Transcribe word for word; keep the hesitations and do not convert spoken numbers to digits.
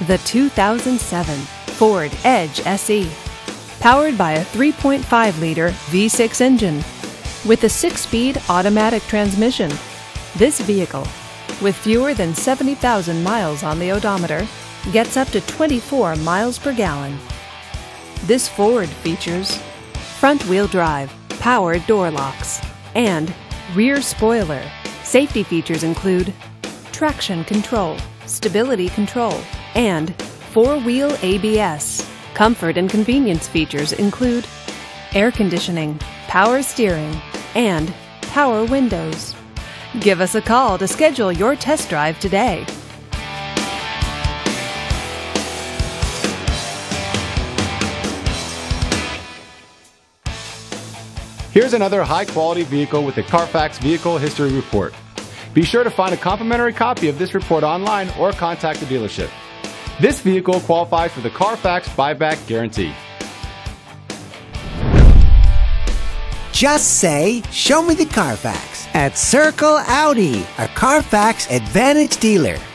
The two thousand seven Ford Edge S E. Powered by a three point five liter V six engine with a six-speed automatic transmission. This vehicle, with fewer than seventy thousand miles on the odometer, gets up to twenty-four miles per gallon. This Ford features front-wheel drive, powered door locks, and rear spoiler. Safety features include traction control, stability control, and four-wheel A B S. Comfort and convenience features include air conditioning, power steering, and power windows. Give us a call to schedule your test drive today. Here's another high-quality vehicle with a Carfax Vehicle History Report. Be sure to find a complimentary copy of this report online or contact the dealership. This vehicle qualifies for the Carfax Buyback Guarantee. Just say, "Show me the Carfax" at Circle Audi, a Carfax Advantage dealer.